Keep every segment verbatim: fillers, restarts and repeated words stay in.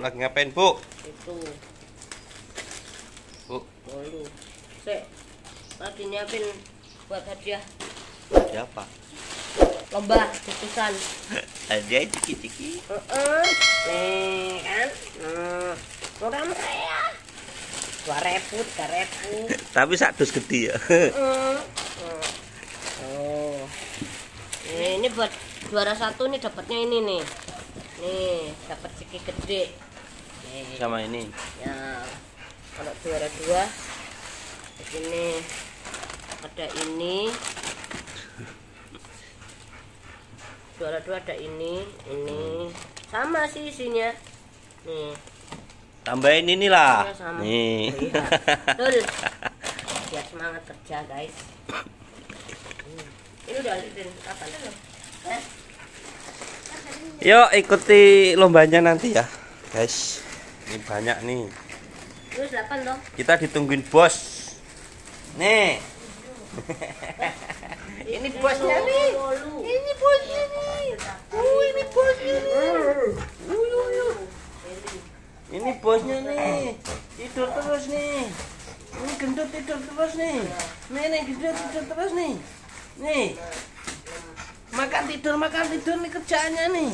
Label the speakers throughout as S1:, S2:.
S1: lagi ngapain, Bu?
S2: Itu.
S1: Bu.
S2: Bolu. Sek. Tadi nyiapin buat hadiah.
S1: Siapa?
S2: Lomba putusan.
S1: Hadiah ciki-ciki.
S2: Heeh. Nih kan. Hmm. Murah-murah ya. Dua ribu, tiga ribu.
S1: Tapi sak dus gede ya.
S2: Heeh. Oh. Ini, ini buat juara satu nih, dapatnya ini nih. Nih, dapat ciki gede. Nih.
S1: Sama ini.
S2: Ya. Kalau juara dua begini. Ada ini. Juara dua ada ini, ini. Sama sih isinya. Nih.
S1: Tambahin inilah.
S2: Ya, sama.
S1: Nih.
S2: Oh, iya. Betul. Biar semangat kerja, guys. Hmm. Ini udah lirin apa dulu? Eh?
S1: Yuk ikuti lombanya nanti ya, guys. Ini banyak nih.
S2: Terus delapan loh.
S1: Kita ditungguin bos. Nih. Ini bosnya nih. Ini bosnya nih. Oh, ini bosnya nih. Ini bosnya nih. Tidur terus nih. Ini gendut tidur terus nih. Nih, nih gendut tidur terus nih. Nih. Makan tidur, makan tidur nih kerjaannya nih.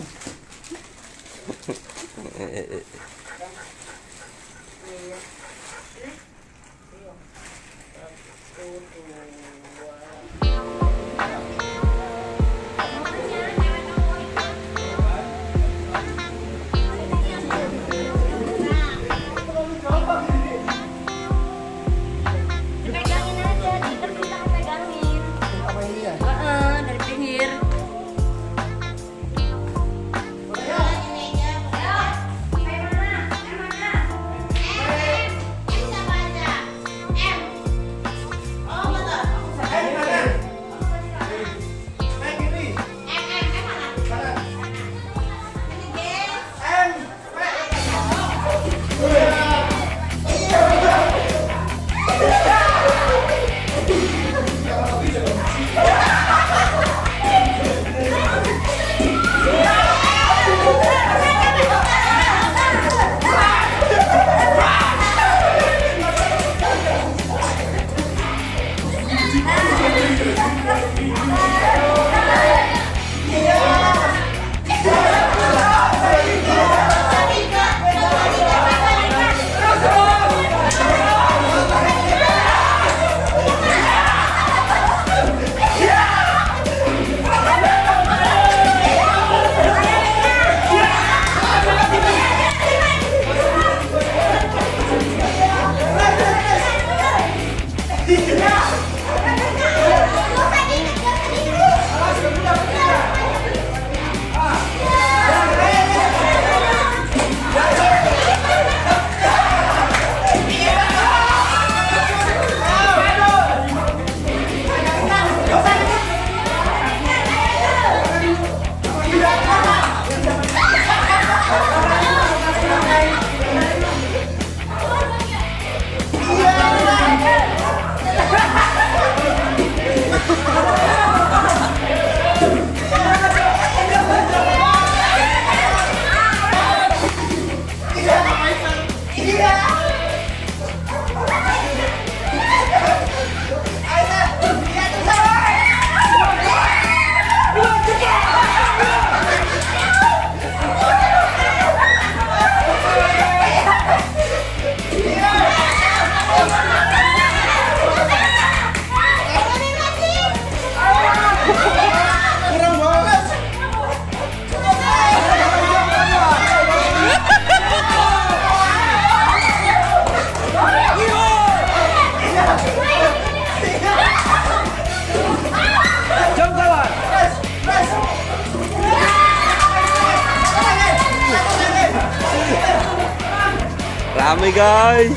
S1: Rame guys.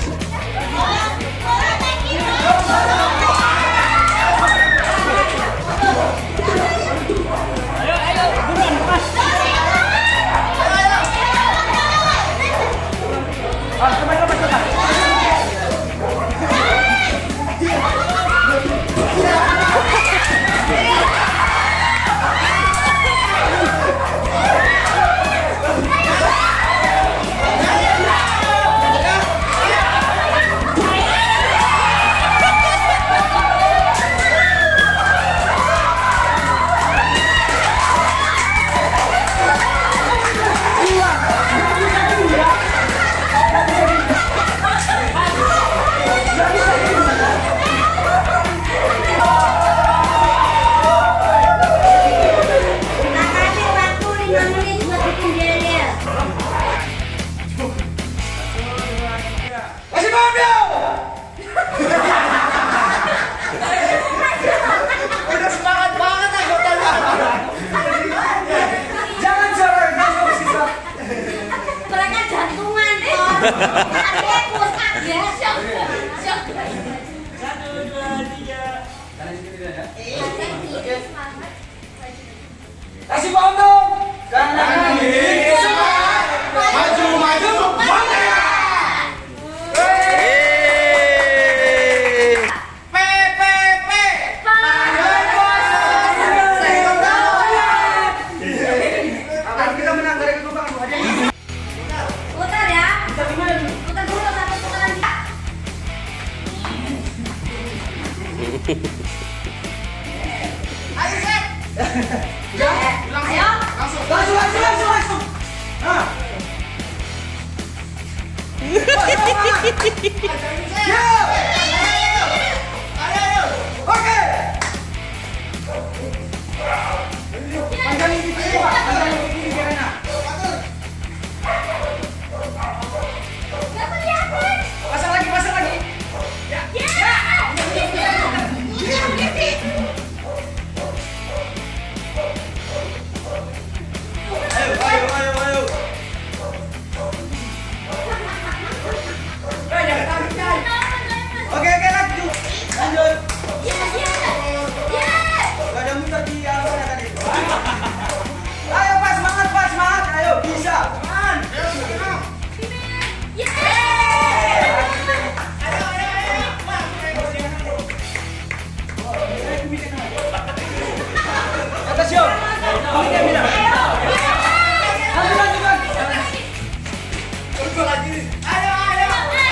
S3: Yeah. paham dong? Kanan kiri semangat, maju maju merdeka. P P P. Kita menang dari ketumbang Bu Hadi.
S4: Putar ya. Putar dulu satu putaran.
S3: Ayo set.
S4: Ayo.
S3: Langsung langsung langsung langsung langsung. Nah. Ya. Ayo ayo. Oke. Panjangin di kiri Pak, panjangin di kiri biar enak.
S4: Gak kelihatan.
S3: Pasang lagi, pasang lagi.
S4: Ya.
S3: Ayo, ayo, ayo, ayo. Eh, jangan tarik. Oke, oke, lanjut. Lanjut.
S4: Ya, ya. Ya.
S3: Gak ada muter di awalnya tadi. Ayo, Pak, semangat, Pak, semangat. Ayo, bisa. Man.
S4: Ya.
S3: Atas yuk. Oke, Mira. Lanjut, lanjut, lanjut. Betul lagi. Ayo, ayo.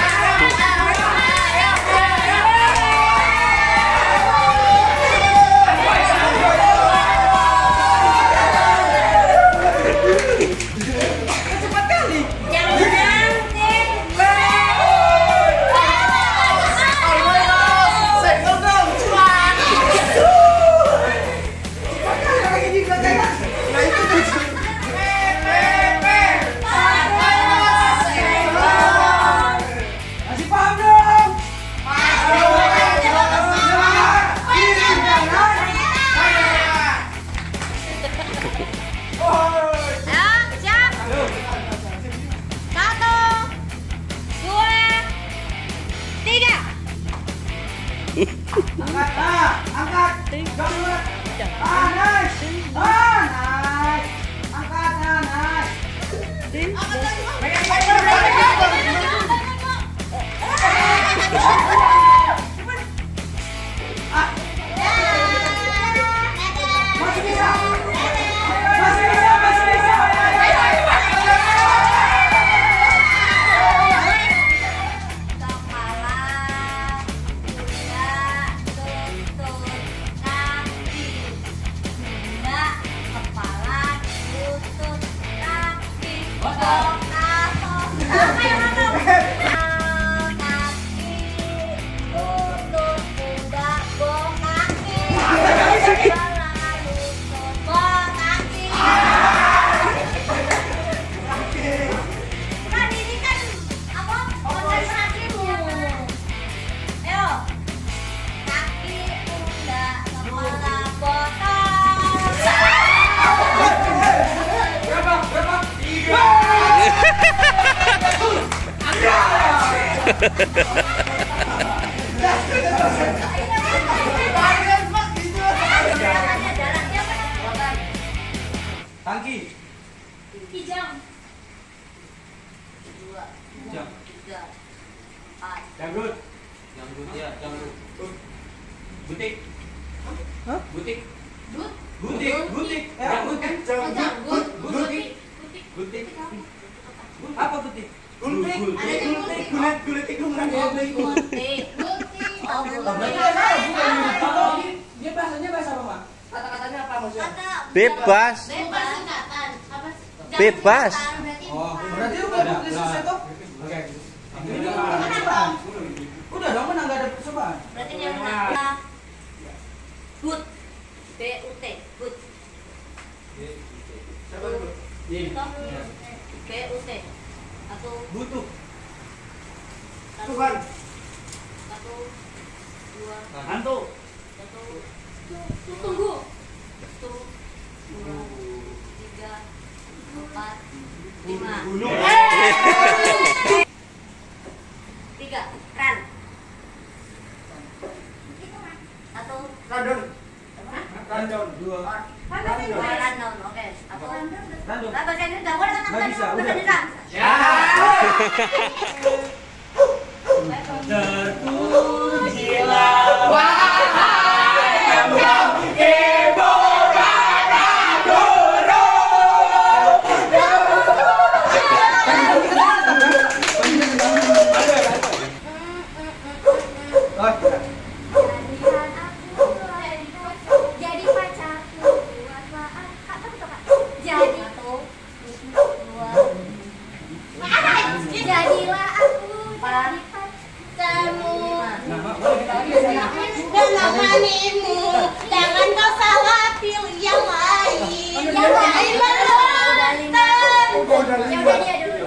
S3: Cepat kali.
S4: Yang menang tim B.
S3: Go, go. Lagi di belakang. Nah, itu tuh. Masih paham dong?
S4: Ayo, siap. Satu, dua, tiga.
S3: Angkat, nah, angkat. Jangan dulu. Ah, nice. Ah, nice. Angkat, nah, nice. Pegang, pegang, pegang. Ah, masih bisa. Masih bisa, masih bisa.
S4: Kepala, bunda, lutut, kaki. Bunda, kepala, lutut, kaki. Bongkar, apa yang ada? Kaki, lutut, bunda, bong kaki. Kepala, lutut, bong kaki. Kan ini kan apa? Konsentrasimu. Ayo. Kaki, pundak, kepala, botol.
S3: Berapa? Berapa? Tiga.
S4: Jalannya, jalannya apa?
S3: Tangki.
S4: Kijang. Dua,
S3: Kijang.
S4: tiga, empat.
S3: Janggut. Janggut ya, janggut. Butik. Hah? Butik.
S4: But.
S3: Butik, butik. Eh, janggut kan?
S4: Janggut.
S3: Butik. Butik. Apa butik? Gultik.
S4: Ada yang gultik.
S3: Gulit, gulit tikungan.
S4: Oh, gunting. Gunting. Oh, gunting.
S3: Dia bahasanya bahasa apa, Mak? Kata-katanya apa maksudnya?
S4: Kata
S5: Bebas.
S4: Bebas singkatan. Apa sih?
S5: Bebas.
S4: Jangan berarti
S3: Oh, berarti udah udah selesai toh? Oke. Ini udah udah dong, menang enggak ada percobaan.
S4: Berarti yang menang. But. B U T. But.
S3: Siapa dulu? Ini.
S4: B U T. Satu.
S3: Butuh.
S4: Satu.
S3: Tuhan.
S4: Satu. Dua.
S3: Hantu.
S4: Satu. Tunggu. Satu. Dua. Tiga. Empat. Lima.
S3: Gunung.
S4: Tiga. Kan. Satu.
S3: Radon.
S4: Hah?
S3: Random dua.
S4: Random, oke. Apa?
S3: Random.
S4: Nah, bahasa Inggris nggak boleh kan?
S3: Nggak bisa,
S4: Bahasa
S3: udah.
S4: Indonesia.
S3: Ya.
S1: Terpujilah
S3: wahai yang ibu
S4: Jadi pacarku buat maaf. Kak, tapi tuh, Kak. Jadi satu, dua. Jadilah aku jadi pacarmu.
S5: Dengan manimu, jangan kau salah pilih yang lain. Yang lain belum tentu.
S4: Ya udah dia dulu.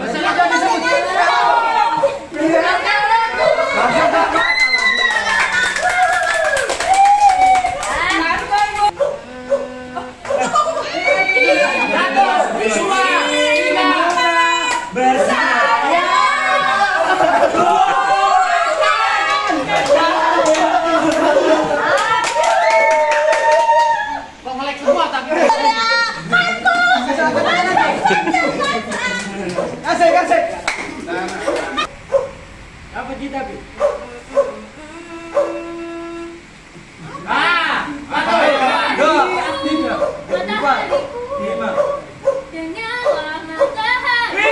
S3: Asik, asik. Apa kita, Bi? Ah, satu, dua, tiga, empat, lima.
S4: Dengarlah matahari.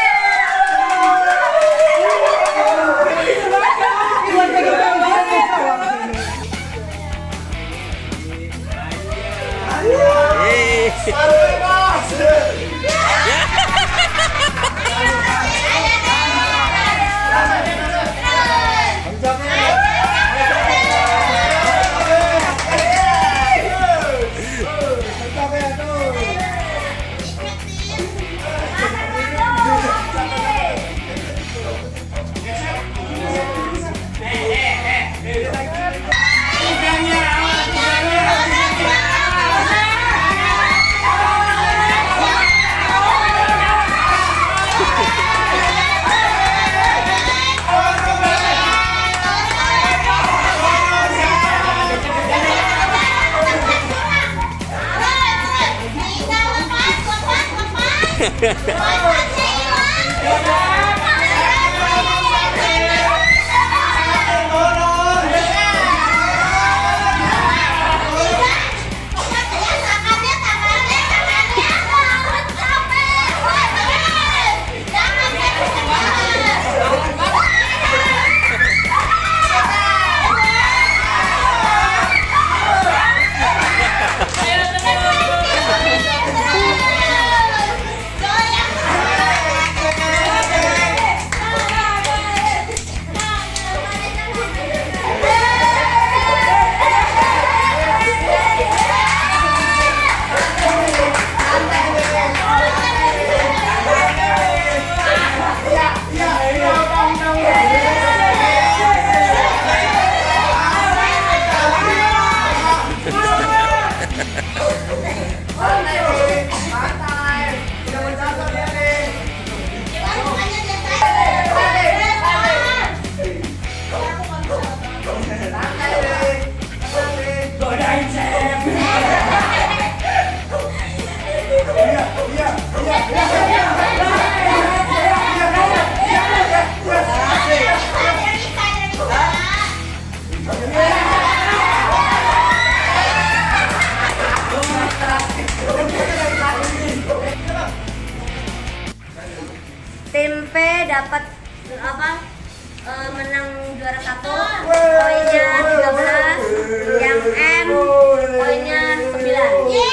S4: Tim P dapat apa? eh, menang juara satu, poinnya tiga belas, yang M poinnya sembilan.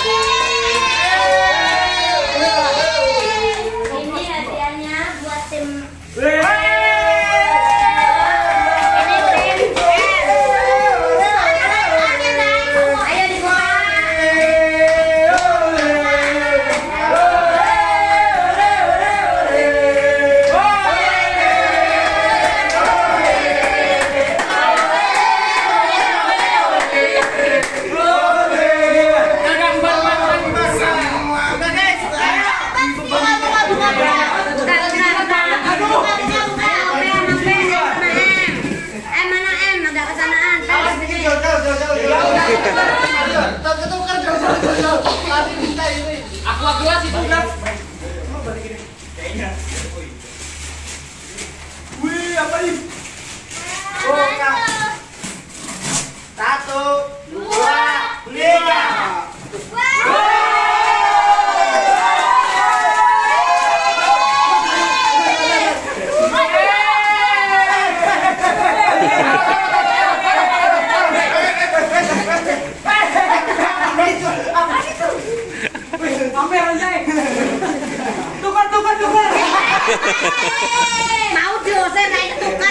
S4: Ini hadiahnya buat tim ini tim M. Ayo dibuka.
S3: Jauh, jauh, jauh, jauh. dua gelas itu udah. Wih, apa ini? Oh, Kak. Satu, dua, tiga. Tukar, tukar, tukar.
S4: Mau dosen naik tukar.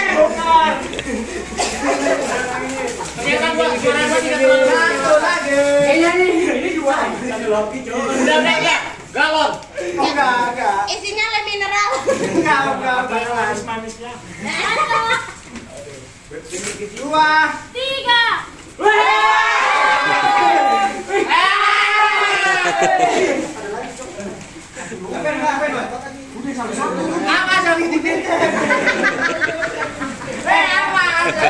S3: Ini kan dua, suara dua, tiga, dua. Satu lagi. Ini, ini, ini dua. Satu lagi, Udah, udah, udah. Galon. Oh, enggak, enggak.
S5: Isinya le mineral.
S3: Enggak, enggak, enggak. Manisnya. Dua.
S5: Tiga.
S3: Apa saling titik? Eh, apa?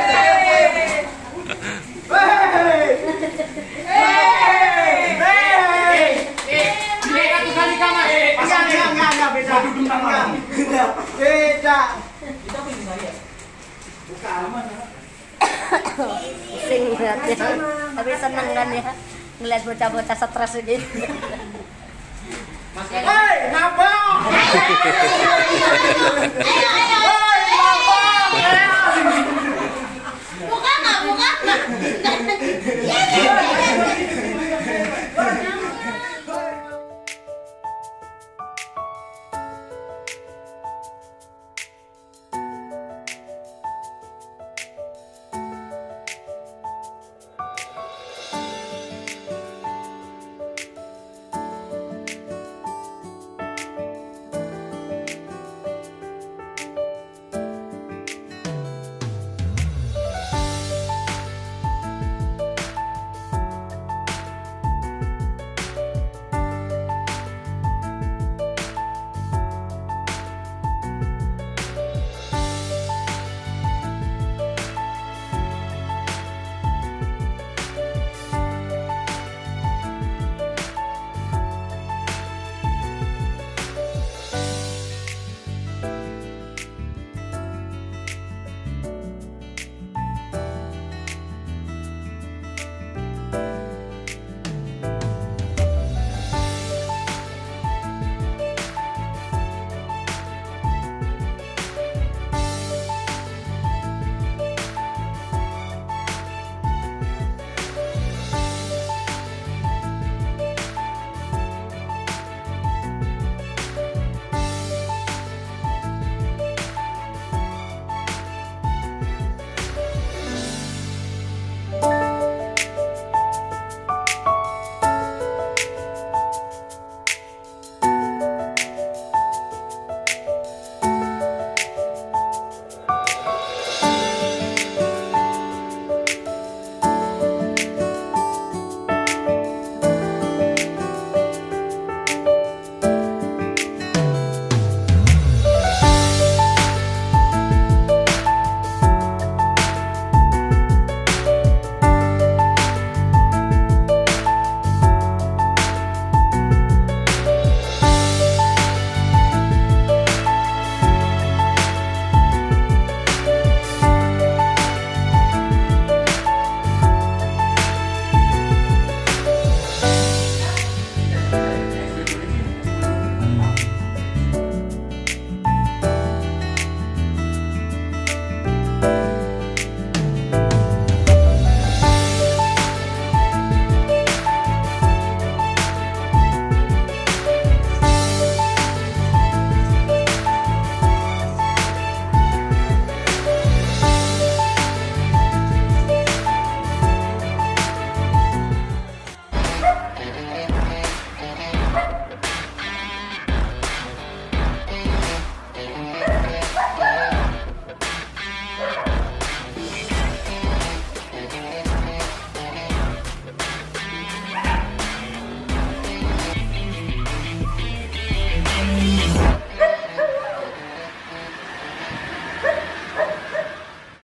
S4: Pusing ngeliatnya. Tapi seneng kan ya ngeliat bocah-bocah stres gitu.
S3: Hei, ngabang!
S5: Ayo, ayo.
S3: Hei, ngabang!